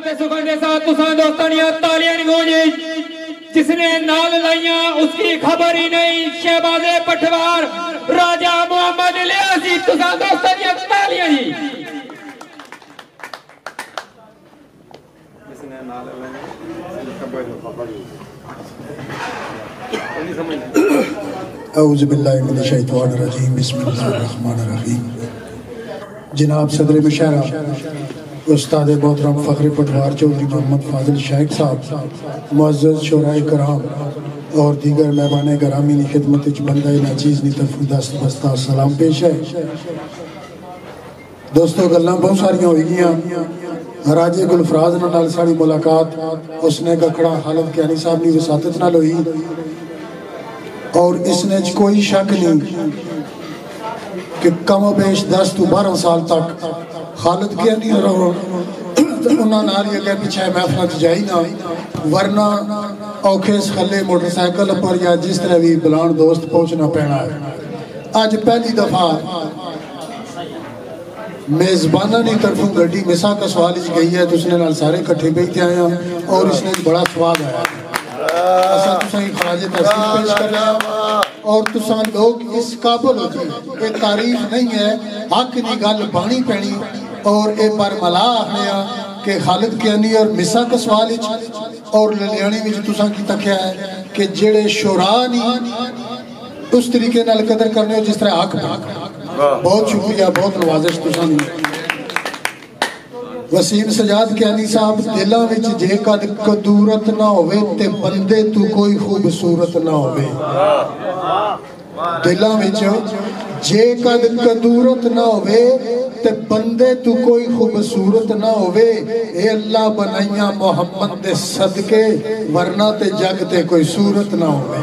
تے سکھن دے ساتھ تساں دوستانیاں تالیاں نہیں گونجی جس نے نال لائیاں اس کی خبر ہی نہیں شہباز پٹھوار راجہ محمد الیاسی تساں دوستانیاں تالیاں جی جس نے نال لائیاں خبر اعوذ باللہ من الشیطان الرجیم بسم اللہ الرحمن الرحیم جناب صدر مشاعرہ استاد محترم فخر پٹوار چودھری محمد فاضل شیخ صاحب معزز شورائے کرام اور دیگر مہمان گرامی نے خدمت بندہ ناچیز نے طرف دست بستہ سلام پیش ہے دوستو گلاں بہت ساریاں ہوئی گیاں راجے گلفراز نال ساری ملاقات اس نے گکھڑا حالت کیانی صاحب نے وساطت نال ہوئی اور اس نے کوئی شک نہیں کہ کم و بیش 10 تو 12 سال تک خالد کیا نہیں رہو انہاں نال یہ پیچھے محفلت جائی نہ ورنہ اوکھیس خلے موٹر سائیکل پر یا جس طرح بھی بلان دوست پہنچنا پینا ہے آج پہلی دفعہ میزبانہ نے طرفوں گھڑی مسا کا سوال اس گئی ہے تو اس نے نال سارے کٹھے بیٹھے آئے ہیں اور اس نے بڑا سوال آیا ایسا تساں ہی خراج تحسین پیش کر رہا ہے اور تساں لوگ اس قابل ہو جائے یہ تعریف نہیں ہے حق نہیں گل بانی پینی اور اے پر ملا آخنیا کہ خالد کیانی اور مسا کا سوال اور للیانی میں جو تساں کی تکیا ہے کہ جڑے شورا نہیں اس طریقے نال قدر کرنے ہو جس طرح حق بہت شکریہ بہت نوازش تساں نہیں وسیم سجاد کیانی صاحب دلاں وچ جے قد قدورت نہ ہوئے تے بندے تو کوئی خوبصورت نہ ہوئے دلاں وچ جے قد قدورت نہ ہوئے تے بندے تو کوئی خوبصورت نہ ہوئے اے اللہ بنائیاں محمد دے صدقے ورنہ تے جگ تے کوئی صورت نہ ہوئے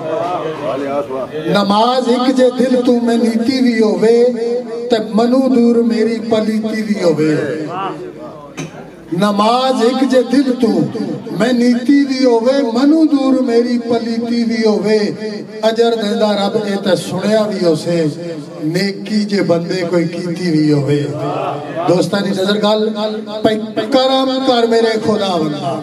نماز ایک جے دل تو میں نیتی بھی ہوئے تے منو دور میری پلیتی بھی ہوئے نماز ایک جے دل تو میں نیتی بھی ہوئے منو دور میری پلیتی بھی ہوئے اجر دیندہ رب ایتا سنیا بھی ہو سے نیکی جے بندے کوئی کیتی بھی ہوئے دوستانی نظر گال کرم کر میرے خدا بندہ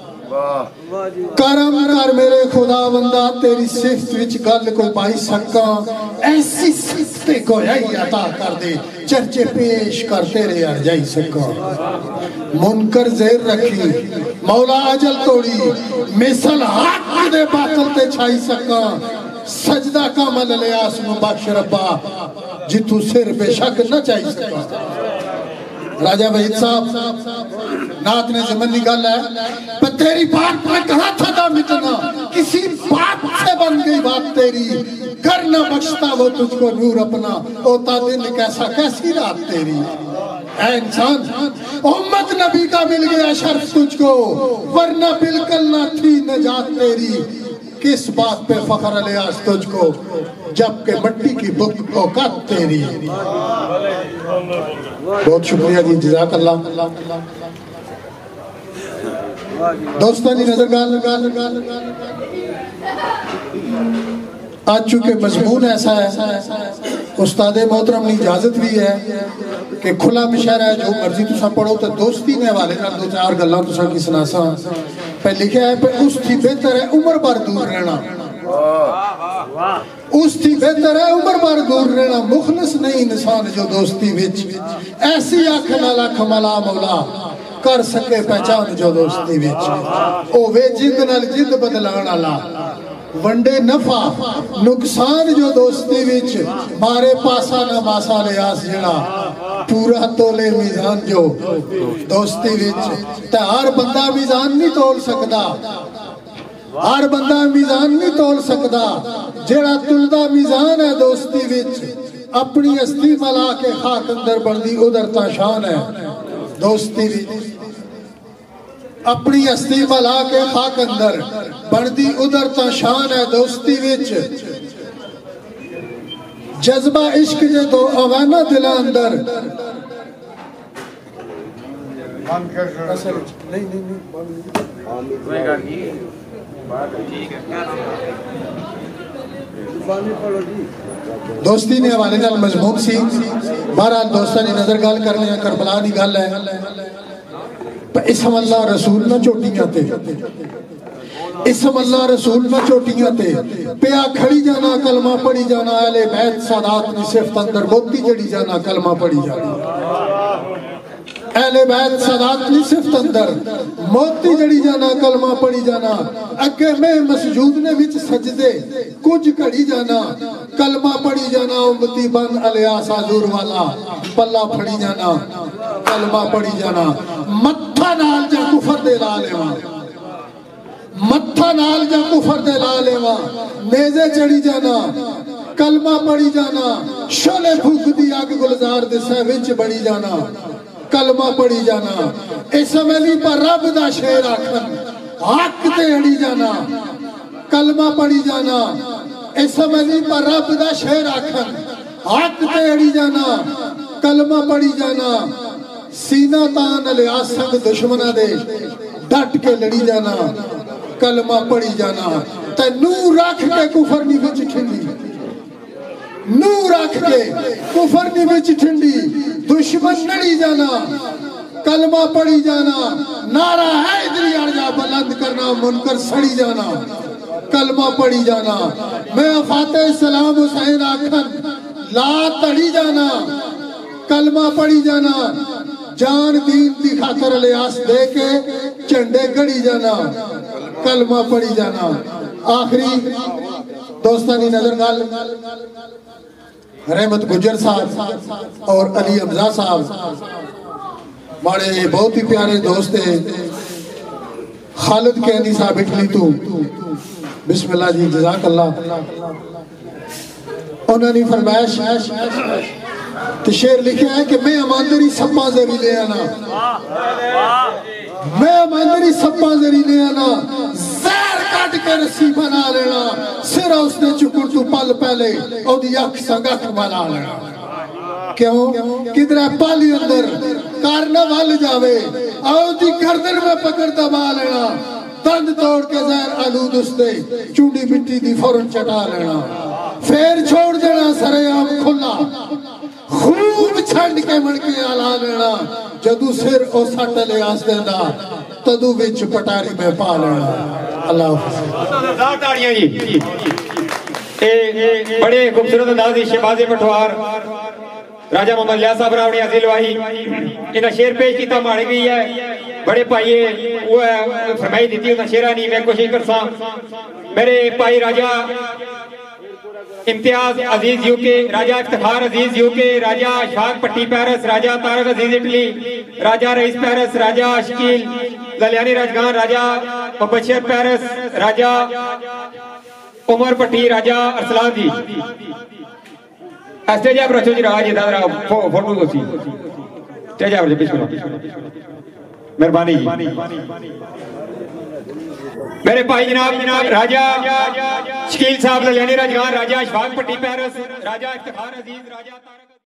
کرم کر میرے خدا بندہ تیری صفت وچ گل کوئی پائی سکا ایسی صفتے کو یہی عطا کر دے چرچے پیش کر تیرے ار جائی سکا منکر زیر رکھی مولا اجل توڑی مثل حق دے باطل تے چھائی سکا سجدہ کا مل لیاس مباش ربا جتو سر بے شک نہ چاہی سکا راجہ وحید صاحب نات نے زمنی گل ہے پر تیری بات میں کہاں تھا دا مٹنا کسی بات سے بن گئی بات تیری گر نہ بخشتا وہ تجھ کو نور اپنا اوتا دن کیسا کیسی رات تیری اے انسان امت نبی کا مل گیا شرف تجھ کو ورنہ بالکل نہ تھی نجات تیری کس بات پہ فخر الیاس تجھ کو جبکہ مٹی کی بک اوقات تیری بہت شکریہ جی جزاک اللہ دوستانی نظر گال آج چونکہ مضمون ایسا ہے استاد محترم نے اجازت بھی ہے کہ کھلا مشاعرہ ہے جو مرضی تسا پڑھو تو دوستی نے والے نال دو چار گلاں تسا کی سناساں پہ لکھا ہے پہ اس تھی بہتر ہے عمر بار دور رہنا اس تھی بہتر ہے عمر بار دور رہنا مخلص نہیں انسان جو دوستی وچ ایسی آنکھنا لاکھ ملا مولا کر سکے پہچان جو دوستی وچ او وے جند نال جند بدلان اللہ ونڈے نفع نقصان جو دوستی وچ مارے پاسا نہ ماسا لیاس جڑا پورا تولے میزان جو دوستی وچ تے ہر بندہ میزان نہیں تول سکدا ہر بندہ میزان نہیں تول سکدا جڑا تلدہ میزان ہے دوستی وچ اپنی ہستی ملا کے خاک اندر بندی ادھر تا شان ہے دوستی وچ اپنی ہستی ملا کے خاک اندر بندی ادھر تا شان ہے دوستی وچ جذبہ عشق جے تو اوانہ دل اندر دوستی نے حوالے نال مضمون سی بہرحال دوستانی نظر گل کرنے کربلا دی گل ہے اسم اللہ رسول نہ چوٹیاں تے اسم اللہ رسول نہ چوٹیاں تے پیا کھڑی جانا کلمہ پڑھی جانا اہل بیت سادات کی صفت اندر موتی جڑی جانا کلمہ پڑھی جانا اہل بیت سادات کی صفت اندر موتی جڑی جانا کلمہ پڑھی جانا اگے میں مسجود نے وچ سجدے کچھ کھڑی جانا کلمہ پڑھی جانا امتی بن الیاس حضور والا پلہ پڑھی جانا کلمہ پڑھی جانا متھا نال جا کفر دے لا لیواں متھا نال جا کفر دے لا لیواں نیزے چڑھی جانا کلمہ پڑھی جانا شولے پھوک دی آگ گلزار دے سہ وچ بڑھی جانا کلمہ پڑھی جانا اس عملی پر رب دا شیر آکھن حق تے اڑی جانا کلمہ پڑھی جانا اس عملی پر رب دا شیر آکھن حق تے اڑی جانا کلمہ پڑھی جانا سینہ تان الیاس سنگ دشمنہ دے ڈٹ کے لڑی جانا کلمہ پڑھی جانا تے نور رکھ کے کفر نہیں بچ ٹھنڈی نور رکھ کے کفر نہیں بچ ٹھنڈی دشمن لڑی جانا کلمہ پڑھی جانا نعرہ حیدری ارجا بلند کرنا منکر سڑی جانا کلمہ پڑھی جانا میں فاتح السلام حسین آکھن لا تڑی جانا کلمہ پڑھی جانا جان دین دی خاطر الیاس دے کے چنڈے گڑی جانا کلمہ پڑھی جانا آخری دوستانی نظر گال رحمت گجر صاحب اور علی حمزہ صاحب بڑے بہت ہی پیارے دوست ہیں خالد کہنی صاحب اٹلی تو بسم اللہ جی جزاک اللہ انہوں نے فرمایا تو شیر لکھا ہے کہ میں اماندری سپا زری لے آنا میں اماندری سپا زری لے آنا زہر کٹ کے رسی بنا لینا سرہ اس نے چکر تو پل پہلے او دی اکھ سنگ اکھ بنا لینا کیوں کدھر ہے پالی اندر کارنا وال جاوے او دی گردن میں پکڑ دبا لینا دند توڑ کے زہر آلود اس دے چونڈی مٹی دی فورن چٹا لینا پھر چھوڑ دینا سرے آم کھلا خوب چھنڈ کے مڑ کے آلا لینا جدو سر او سٹ الیاس دینا تدو وچ پٹاری میں پا لینا اللہ حافظ تاڑیاں جی بڑے خوبصورت اندازی شہباز پٹھوار راجہ محمد لیاس صاحب راوڑی عزیل واہی انہا شیر پیش کیتا ماڑے گئی ہے بڑے پائیے وہ فرمائی دیتی انہا شیرہ نہیں میں کوشش کرسا میرے پائی Raja Imtiaz Aziz UK Raja Iftikhar Aziz UK Raja Ashfaq Patti Paris Raja Tariq Aziz Italy Raja Raees Paris Raja اشکیل للیانی راجگان راجہ مبشر پیرس راجہ عمر پٹی راجہ ارسلان جی اسٹیج آپ رچو جی رہا جی دادرہ فوٹو کو سی اسٹیج آپ رچو بسم اللہ مہربانی جی میرے پائی جناب راجہ شکیل صاحب للیانی راجگان راجہ اشفاق پٹی پیرس راجہ افتخار عزیز راجہ طارق